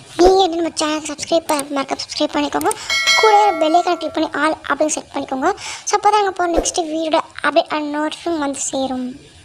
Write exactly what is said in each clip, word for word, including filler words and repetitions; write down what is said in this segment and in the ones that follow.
நீங்கள் வந்து நம்ம சேனல் சப்ஸ்கிரைப் பண்ண மறக்காம சப்ஸ்கிரைப் பண்ணிக்கோங்க. கூட பெல் ஐகானை கிளிக் பண்ணி ஆல் அப்படின்னு செட் பண்ணிக்கோங்க. ஸோ அப்போ தான் நாங்கள் போகிற நெக்ஸ்ட் வீடியோட அப்டேட் அண்ட் நோட்டிஃபிகேஷன் வந்து சேரும்.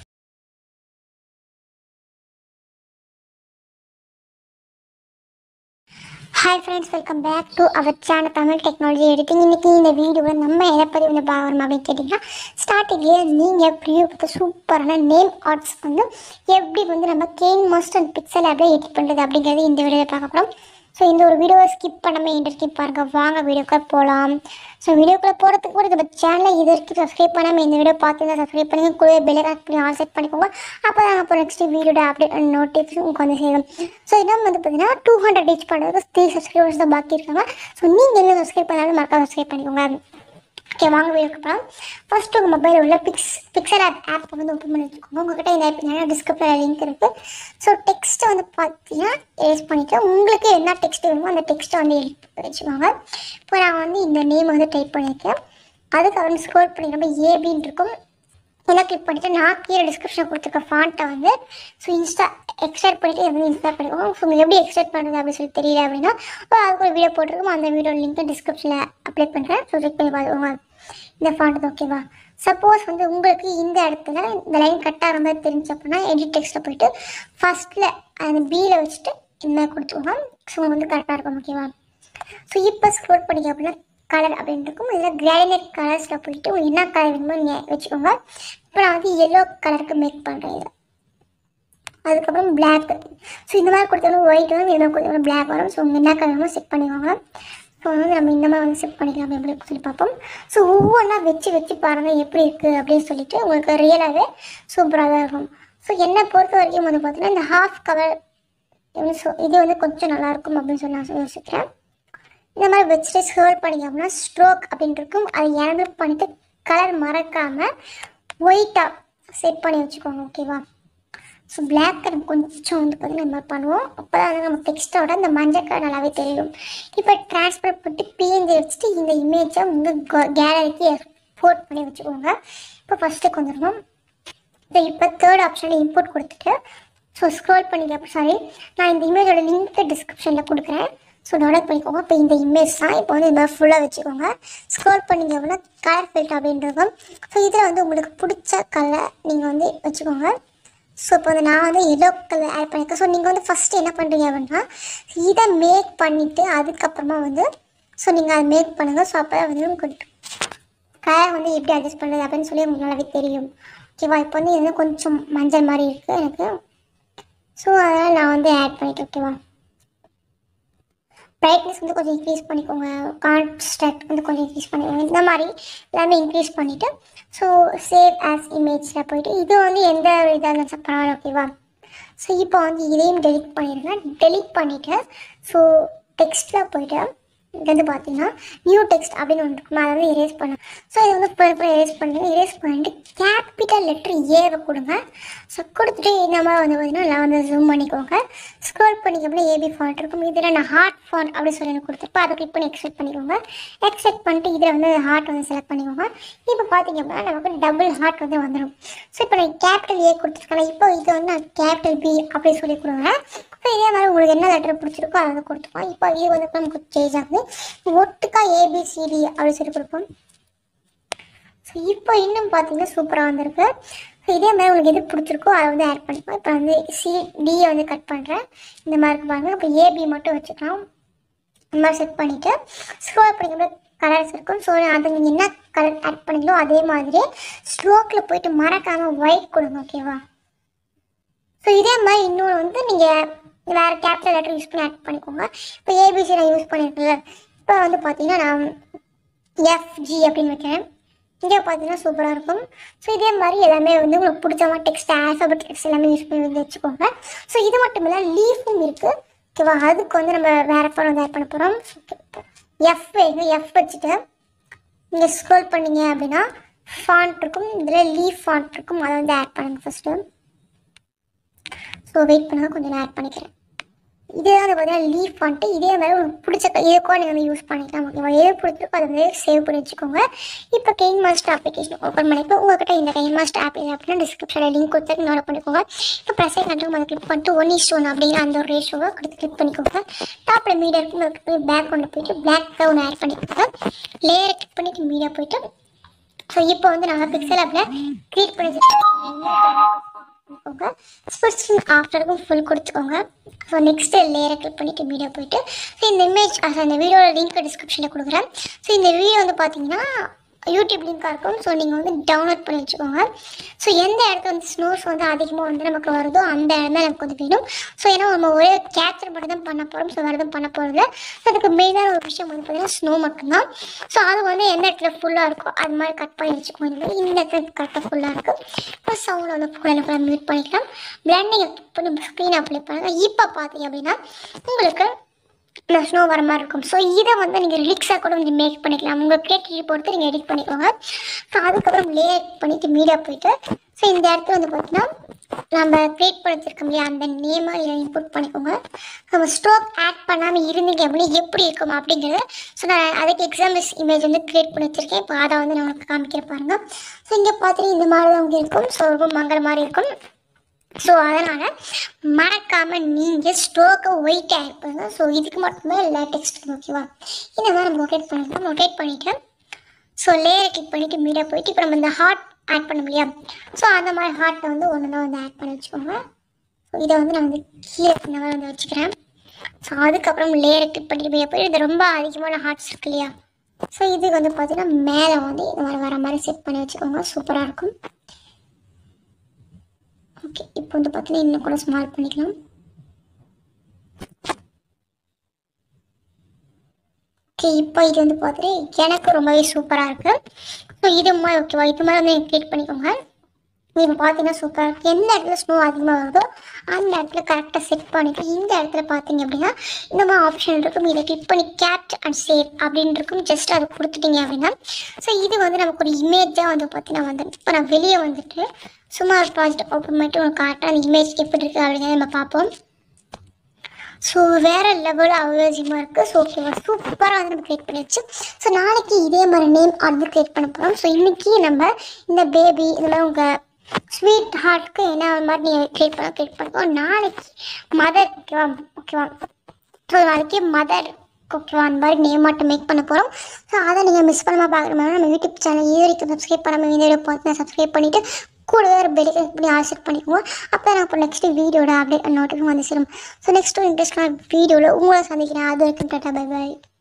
Hi friends, welcome back to our channel Tamil technology editing. இன்றைக்கி இந்த வீடியோவில் நம்ம எதை பற்றி வந்து பார்க்கணும் அப்படின்னு கேட்டிங்கன்னா, ஸ்டார்டிங்லேயே நீங்கள் ப்ரிவியூ பார்த்து சூப்பரான நேம் ஆர்ட்ஸ் வந்து எப்படி வந்து நம்ம கெயின் மாஸ்டர் அண்ட் பிக்சல் ஆப்பில் எடிட் பண்ணுறது அப்படிங்கிறது இந்த வீடியோவில் பார்க்க போகிறோம். ஸோ இந்த ஒரு வீடியோவை ஸ்கிப் பண்ணாமல் இந்த வரைக்கும் பாருங்கள். வாங்க வீடியோக்குள்ளே போகலாம். ஸோ வீடியோக்குள்ளே போகிறதுக்கு கூட நம்ம சேனலை இது வரைக்கும் சப்ஸ்கிரைப் பண்ணாமல் இந்த வீடியோ பார்த்துங்க சப்ஸ்கிரைப் பண்ணி கூட பெல் ஐகான் பண்ணி ஆல் செட் பண்ணிக்கோங்க. அப்போ தான் அப்போ நெக்ஸ்ட் வீடியோட அப்டேட் அண்ட் நோட்டிஃபிகேஷன் உங்களுக்கு வந்து சேரும். ஸோ இன்னும் வந்து பார்த்தீங்கன்னா டூ ஹண்ட்ரட் ரீச் பண்ணுறதுக்கு த்ரீ சப்ஸ்கிரைபர்ஸ் தான் பாக்கி இருக்காங்க. ஸோ நீங்கள் என்ன சப்ஸ்கிரைப் பண்ணாலும் மறக்காம சப்ஸ்கிரைப் பண்ணிக்கோங்க. ஓகே, வாங்க வீடியோக்கு போகலாம். ஃபர்ஸ்ட் உங்கள் மொபைலில் உள்ள பிக்ஸ் பிக்சல் ஆப் ஆப் வந்து ஓப்பன் பண்ணி வச்சுக்கோங்க. உங்கள்கிட்ட இந்த ஆப் என்னென்னா டிஸ்கிரிப்ஷனில் லிங்க் இருக்குது. ஸோ டெக்ஸ்ட்டை வந்து பார்த்தீங்கன்னா எரேஸ் பண்ணிவிட்டு உங்களுக்கு என்ன டெக்ஸ்ட் வேணுமோ அந்த டெக்ஸ்ட்டை வந்து எடிட் வச்சுக்கோங்க. இப்போ நான் வந்து இந்த நேம் வந்து டைப் பண்ணியிருக்கேன். அதுக்கு வந்து ஸ்க்ரோல் பண்ணி நம்ம ஏபின்னு இருக்கும் எல்லாம் கிளிக் பண்ணிவிட்டு நான் கீழே டிஸ்கிரிப்ஷனில் கொடுத்துருக்க ஃபாண்ட்டை வந்து ஸோ இன்ஸ்டா எக்ஸ்ட்ராக்ட் பண்ணிவிட்டு எப்படி இன்ஸ்டால் பண்ணிக்கோங்க. ஸோ உங்களுக்கு எப்படி எக்ஸ்ட்ராக்ட் பண்ணுறது அப்படின்னு சொல்லி தெரியல அப்படின்னா அதுக்கு ஒரு வீடியோ போட்டிருக்கோம். அந்த வீடியோ லிங்க்கை டிஸ்கிரிப்ஷனில் அப்ளை பண்ணுறேன். ஸோ செக் பண்ணி பார்த்துக்கோங்க. இந்த ஃபாண்ட் ஓகேவா? சப்போஸ் வந்து உங்களுக்கு இந்த இடத்துல இந்த லைன் கட் ஆகிற மாதிரி தெரிஞ்சு அப்படின்னா எடிட் டெக்ஸ்ட்டில் போய்ட்டு ஃபஸ்ட்டில் அந்த பியில் வச்சுட்டு இந்த மாதிரி கொடுத்துக்கோங்க. ஸோ வந்து கரெக்டாக இருக்கும். ஓகேவா? ஸோ இப்போ ஸ்க்ரோல் பண்ணிக்க அப்படின்னா கலர் அப்படின்னு இருக்கும். இதில் கிராடினேட் கலர்ஸில் போயிட்டு என்ன கலர் வேணுமோ நீங்கள் வச்சுக்கோங்க. இப்போ நான் வந்து எல்லோ கலருக்கு மேக் பண்ணுறேன் இதை. அதுக்கப்புறம் பிளாக். ஸோ இந்த மாதிரி கொடுத்தாலும் ஒயிட் வரும், இந்த மாதிரி கொடுத்தாலும் பிளாக் வரும். ஸோ உங்கள் என்ன கலர் வேணுமோ செட் பண்ணிக்கோங்க. ஸோ வந்து நம்ம இந்த மாதிரி வந்து செட் பண்ணிக்கலாம் அப்படின்னு சொல்லி பார்ப்போம். ஸோ ஒவ்வொன்றா வச்சு வச்சு பாருங்கள் எப்படி இருக்குது அப்படின்னு சொல்லிட்டு உங்களுக்கு ரியலாகவே சூப்பராக தான் இருக்கும். ஸோ என்னை பொறுத்த வரைக்கும் வந்து பார்த்தீங்கன்னா இந்த ஹாஃப் கவர் இது வந்து கொஞ்சம் நல்லாயிருக்கும் அப்படின்னு சொல்லி நான் யோசிக்கிறேன். இந்த மாதிரி வச்சுட்டு ஸ்க்ரோல் பண்ணிங்க அப்படின்னா ஸ்ட்ரோக் அப்படின்னு இருக்கும். அதை எனபிள் பண்ணிவிட்டு கலர் மறக்காமல் ஒயிட்டாக செட் பண்ணி வச்சுக்கோங்க. ஓகேவா? ஸோ பிளாக் கலர் கொஞ்சம் வந்து பார்த்தீங்கன்னா நம்ம பண்ணுவோம். அப்போ தான் வந்து நம்ம டெக்ஸ்ட்டோட இந்த மஞ்சள் கலர் நல்லாவே தெரியும். இப்போ ட்ரான்ஸ்ஃபர் பண்ணிட்டு பிஎன்ஜி வச்சுட்டு இந்த இமேஜை உங்கள் கேலரிக்கு எக்ஸ்போர்ட் பண்ணி வச்சுக்கோங்க. இப்போ ஃபஸ்ட்டுக்கு வந்துடணும். இப்போ தேர்ட் ஆப்ஷனில் இம்போர்ட் கொடுத்துட்டு ஸோ ஸ்க்ரோல் பண்ணிக்க சாரி நான் இந்த இமேஜோட லிங்க்கு டிஸ்கிரிப்ஷனில் கொடுக்குறேன். ஸோ டவுன்லோட் பண்ணிக்கோங்க. இப்போ இந்த இமேஜ் தான் இப்போ வந்து இந்த மாதிரி ஃபுல்லாக வச்சுக்கோங்க. ஸ்க்ரோல் பண்ணிங்க அப்படின்னா கலர் ஃபில்டர் அப்படின்றதும் ஸோ இதில் வந்து உங்களுக்கு பிடிச்ச கலர் நீங்கள் வந்து வச்சுக்கோங்க. ஸோ இப்போ வந்து நான் வந்து எல்லோ கலர் ஆட் பண்ணியிருக்கேன். ஸோ நீங்கள் வந்து ஃபஸ்ட்டு என்ன பண்ணுறீங்க அப்படின்னா இதை மேக் பண்ணிவிட்டு அதுக்கப்புறமா வந்து ஸோ நீங்கள் அதை மேக் பண்ணுங்கள். ஸோ அப்போ வந்து உங்களுக்கு கலர் வந்து எப்படி அட்ஜஸ்ட் பண்ணுறது அப்படின்னு சொல்லி உங்களுக்கு நல்லாவே தெரியும். ஓகேவா? இப்போ வந்து இது கொஞ்சம் மஞ்சள் மாதிரி இருக்குது எனக்கு. ஸோ அதனால் நான் வந்து ஆட் பண்ணிவிட்டேன். ஓகேவா? பிரைட்னஸ் வந்து கொஞ்சம் இன்க்ரீஸ் பண்ணிக்கோங்க. கான்ட்ராஸ்ட் வந்து கொஞ்சம் இன்க்ரீஸ் பண்ணிக்கோங்க. இந்த மாதிரி எல்லாமே இன்க்ரீஸ் பண்ணிவிட்டு ஸோ சேவ் ஆஸ் இமேஜில் போய்ட்டு இது வந்து எந்த இதாக இருந்தாலும் பரவாயில்ல. ஓகேவா? ஸோ இப்போ வந்து இதையும் டெலிட் பண்ணிடுங்க. டெலிட் பண்ணிவிட்டு ஸோ டெக்ஸ்ட்டில் போய்ட்டு இது வந்து பார்த்தீங்கன்னா நியூ டெக்ஸ்ட் அப்படின்னு ஒன்று இருக்கும். அதை வந்து எரேஸ் பண்ண ஸோ இது வந்து இப்போ எரேஸ் பண்ணுங்கள். எரேஸ் பண்ணிட்டு கேபிட்டல் லெட்டர் ஏவை கொடுங்க. ஸோ கொடுத்துட்டு இந்த மாதிரி வந்து பார்த்தீங்கன்னா நான் வந்து ஜூம் பண்ணிக்கோங்க. ஸ்க்ரோல் பண்ணிக்க அப்படின்னா ஏபி ஃபாண்ட் இருக்கும். இதில் நான் ஹார்ட் ஃபாண்ட் அப்படின்னு சொல்லி எனக்கு கொடுத்துருப்பேன். அதை கிளிக் பண்ணி எக்ஸ்ட்ராக்ட் பண்ணிக்கோங்க. எக்ஸ்ட்ராக்ட் பண்ணிட்டு இதில் வந்து ஹார்ட் வந்து செலக்ட் பண்ணிக்கோங்க. இப்போ பார்த்தீங்க அப்படின்னா நமக்கு டபுள் ஹார்ட் வந்து வந்துடும். ஸோ இப்போ நான் கேபிட்டல் ஏ கொடுத்துருக்கேன். இப்போ இது வந்து நான் கேபிட்டல் பி அப்படின்னு சொல்லி கொடுங்க. ஸோ இதே மாதிரி உங்களுக்கு என்ன லெட்டர் பிடிச்சிருக்கோ அதை வந்து கொடுத்துருக்கோம். இப்போ இது வந்து நமக்கு சேஞ்ச் ஆகுது. ஒட்டுக்கா ஏபிசிடி அப்படின்னு சொல்லி கொடுப்போம். ஸோ இப்போ இன்னும் பார்த்தீங்கன்னா சூப்பராக வந்திருக்கு. ஸோ இதே மாதிரி உங்களுக்கு எது பிடிச்சிருக்கோ அதை வந்து ஆட் பண்ணிப்போம். இப்போ வந்து சி டியை வந்து கட் பண்ணுறேன். இந்த மாதிரி பாருங்கள். இப்போ ஏபி மட்டும் வச்சுக்கலாம். இந்த மாதிரி செட் பண்ணிவிட்டு ஸ்க்ரோல் பண்ணிக்கிற கலர்ஸ் இருக்கும். ஸோ அது நீங்கள் என்ன கலர் ஆட் பண்ணிங்களோ அதே மாதிரி ஸ்ட்ரோக்கில் போயிட்டு மறக்காமல் ஒயிட் கொடுங்க. ஓகேவா? ஸோ இதே மாதிரி இன்னொன்று வந்து நீங்கள் வேறு கேபிட்டல் லெட்டர் யூஸ் பண்ணி ஆட் பண்ணிக்கோங்க. இப்போ ஏபிசி நான் யூஸ் பண்ணியிருக்கேன்ல. இப்போ வந்து பார்த்தீங்கன்னா நான் எஃப்ஜி அப்படின்னு வைக்கிறேன். இங்கே பார்த்தீங்கன்னா சூப்பராக இருக்கும். ஸோ இதே மாதிரி எல்லாமே வந்து உங்களுக்கு பிடிச்ச மாதிரி டெக்ஸ்ட் ஆல்ஃபபெட் டெக்ஸ்ட் எல்லாமே யூஸ் பண்ணி வந்து வச்சுக்கோங்க. ஸோ இது மட்டும் இல்லை லீஃபும் இருக்குது. ஓகேவா? அதுக்கு வந்து நம்ம வேறு ஃபாண்ட் வந்து ஆட் பண்ண போகிறோம். எஃப் வைங்க. எஃப் வச்சுட்டு நீங்கள் ஸ்க்ரோல் பண்ணிங்க அப்படின்னா ஃபாண்ட் இருக்கும். இதில் லீஃப் ஃபாண்ட் இருக்கும். அதை வந்து ஆட் பண்ணுங்கள் ஃபஸ்ட்டு. ஸோ வெயிட் பண்ணால் கொஞ்சம் நான் ஆட் பண்ணிக்கிறேன். இதே வந்து பார்த்தீங்கன்னா லீஃப் வந்துட்டு இதே மாதிரி உங்களுக்கு பிடிச்ச இதுக்கோ நீங்கள் வந்து யூஸ் பண்ணிக்கலாம். ஓகேவா? எது பிடிச்சிருக்கோ அதை வந்து சேவ் பண்ணி வச்சுக்கோங்க. இப்போ கெயின் மாஸ்டர் அப்ளிகேஷன் ஓப்பன் பண்ணிட்டு உங்கள்கிட்ட இந்த கெயின் மாஸ்டர் ஆப் இல்லை அப்படின்னா டிஸ்கிரிப்ஷனில் லிங்க் கொடுத்து நோட் பண்ணிக்கோங்க. இப்போ ப்ரெசென்ட் கண்ட்ரோல் அதை கிளிக் பண்ணிட்டு ஒன் இஸ் ஒன் அப்படிங்கிற அந்த ஒரு ரேஷோவை கொடுத்து கிளிக் பண்ணிக்கோங்க. டாப்பில் மீடியா இருக்கும் அதுக்கு போய் பேக் கொண்டு போயிட்டு பிளாக் ஒன்று ஆட் பண்ணிக்கோங்க. லேயரை கிளிக் பண்ணிட்டு மீடியா போயிட்டு ஸோ இப்போ வந்து நாங்கள் பிக்சல் ஆப்பில் க்ரியேட் பண்ணி பண்ணிக்கோங்க. ஸ்பெசிஃபிக் ஆஃப்டருக்கும் ஃபுல் கொடுத்துக்கோங்க. ஸோ நெக்ஸ்ட்டு லேயரை கிளிக் பண்ணிவிட்டு மீடியா போயிட்டு ஸோ இந்த இமேஜ் அந்த வீடியோட லிங்க் டிஸ்கிரிப்ஷனில் கொடுக்குறேன். ஸோ இந்த வீடியோ வந்து பார்த்தீங்கன்னா யூடியூப் லிங்காக இருக்கும். ஸோ நீங்கள் வந்து டவுன்லோட் பண்ணி வச்சுக்கோங்க. ஸோ எந்த இடத்துல வந்து ஸ்னோஸ் வந்து அதிகமாக வந்து நமக்கு வருதோ அந்த இடம் தான் நமக்கு வந்து வேணும். ஸோ ஏன்னா நம்ம ஒரே கேப்சர் மட்டும் தான் பண்ண போகிறோம். ஸோ வேறு எதுவும் பண்ண போகிறதில்ல. ஸோ அதுக்கு மெயினான ஒரு விஷயம் வந்து பார்த்திங்கன்னா ஸ்னோ மட்டும்தான். ஸோ அது வந்து எந்த இடத்துல ஃபுல்லாக இருக்கோ அது மாதிரி கட் பண்ணி வச்சுக்கோங்க. இந்த இடத்துல கரெக்டாக ஃபுல்லாக இருக்குது. இப்போ சவுண்டை வந்து ஃபுல்லாக ஃபுல்லாக மியூட் பண்ணிக்கலாம். பிளண்டிங்கை இப்போ நம்ம ஸ்க்ரீன் அப்ளை பண்ணுங்கள். இப்போ பார்த்தீங்க அப்படின்னா உங்களுக்கு இந்த ஸ்னோ வர மாதிரி இருக்கும். ஸோ இதை வந்து நீங்கள் ரிலிக்ஸாக கூட வந்து மேக் பண்ணிக்கலாம். உங்கள் கிரியேட்டிவிட்டி பொறுத்து நீங்கள் எடிட் பண்ணிக்கோங்க. ஸோ அதுக்கப்புறம் லேயர் பண்ணிவிட்டு மீடியா போயிட்டு ஸோ இந்த இடத்துல வந்து பார்த்தீங்கன்னா நம்ம க்ரியேட் பண்ணி வச்சுருக்கோம் இல்லையா அந்த நேமை இதை இன்புட் பண்ணிக்கோங்க. நம்ம ஸ்ட்ரோக் ஆட் பண்ணாமல் இருந்தீங்க அப்படின்னு எப்படி இருக்கும் அப்படிங்கிறது ஸோ நான் அதுக்கு எக்ஸாம்பிள்ஸ் இமேஜ் வந்து க்ரியேட் பண்ணி வச்சுருக்கேன். இப்போ அதை வந்து நான் உங்களுக்கு காமிக்கிற பாருங்கள். ஸோ இங்கே பார்த்தீங்கன்னா இந்த மாதிரி தான் வந்து இருக்கும். ஸோ ரொம்ப மங்கிற மாதிரி இருக்கும். ஸோ அதனால் மறக்காமல் நீங்கள் ஸ்ட்ரோக்கை ஒயிட்டாக இருப்பாங்க. ஸோ இதுக்கு மட்டுமே லேட்டெக்ஸ்ட் ஓகேவா? இந்த மாதிரி நம்ம ரொட்டேட் பண்ணிக்கலாம். ரொட்டேட் பண்ணிவிட்டு ஸோ லேயரை கிளிக் பண்ணிவிட்டு மீடியா போயிட்டு இப்போ நம்ம இந்த ஹார்ட் ஆட் பண்ண முடியாது. ஸோ அந்த மாதிரி ஹார்ட்டை வந்து ஒன்று தான் வந்து ஆட் பண்ணி வச்சுக்கோங்க. ஸோ இதை வந்து நான் வந்து கீழே இந்த மாதிரி வந்து வச்சுக்கிறேன். ஸோ அதுக்கப்புறம் லேயரை கிளிக் பண்ணிட்டு மீடியா போயிட்டு இது ரொம்ப அதிகமான ஹார்ட்ஸ் இருக்கு இல்லையா? ஸோ இது வந்து பார்த்திங்கன்னா மேலே வந்து இந்த மாதிரி வர மாதிரி செட் பண்ணி வச்சுக்கோங்க. சூப்பராக இருக்கும். ஓகே இப்போ வந்து பார்த்தீங்கன்னா இன்னும் கூட ஸ்மால் பண்ணிக்கலாம். ஓகே இப்போ இது வந்து பார்த்துட்டு எனக்கு ரொம்பவே சூப்பராக இருக்குது. ஸோ இது மாதிரி ஓகேவா? இது மாதிரி வந்து க்ரியேட் பண்ணிக்கோங்க. நீங்கள் பார்த்தீங்கன்னா சூப்பராக இருக்குது. எந்த இடத்துல ஸ்னோ அதிகமாக வருதோ அந்த இடத்துல கரெக்டாக செட் பண்ணிவிட்டு இந்த இடத்துல பார்த்தீங்க அப்படின்னா இந்த மாதிரி ஆப்ஷன் இருக்கும். இதை கிளிக் பண்ணி கேப்ட் அண்ட் சேவ் அப்படின்னு இருக்கும். ஜஸ்ட் அதை கொடுத்துட்டீங்க அப்படின்னா ஸோ இது வந்து நமக்கு ஒரு இமேஜாக வந்து பார்த்தீங்கன்னா வந்து இப்போ நான் வெளியே வந்துட்டு சும்மா ஒரு ப்ராஜெக்ட் ஓப்பன் பண்ணிட்டு உங்களுக்கு கரெக்டாக அந்த இமேஜ் எப்படி இருக்குது அப்படிங்கிறத நம்ம பார்ப்போம். ஸோ வேறு லெவலில் அவ்வளோசியமாக இருக்குது. ஸோ ஓகேவா? சூப்பராக வந்து நம்ம க்ரியேட் பண்ணிடுச்சு. ஸோ நாளைக்கு இதே மாதிரி நேம் வந்து க்ரியேட் பண்ண போகிறோம். ஸோ இன்றைக்கி நம்ம இந்த பேபி இதெல்லாம் உங்கள் ஸ்வீட் ஹார்ட்க்கு என்ன மாதிரி நீங்கள் க்ரியேட் பண்ண க்ரியேட் பண்ணுவோம். நாளைக்கு மதர் ஓகேவா? ஓகேவா? ஸோ நாளைக்கு மதர் ஓகேவா அந்த மாதிரி நேம் மட்டும் மேக் பண்ண போகிறோம். ஸோ அதை நீங்கள் மிஸ் பண்ணாமல் பார்க்குற மாதிரி நம்ம யூடியூப் சேனல் இது வரைக்கும் சப்ஸ்கிரைப் பண்ணாமல் இந்த வீடியோ பார்த்து சப்ஸ்கிரைப் பண்ணிவிட்டு கூட வேறு பெல் இப்படி ஆசெட் பண்ணிக்குவோம். அப்போ நான் இப்போ நெக்ஸ்ட்டு வீடியோட அப்டேட் நோட்டிஃபிகேஷன் வந்து சேரும். ஸோ நெக்ஸ்ட்டு இன்ட்ரெஸ்டான வீடியோவில் உங்களை சந்திக்கிறேன். அது வரைக்கும் டாட்டா பை பை.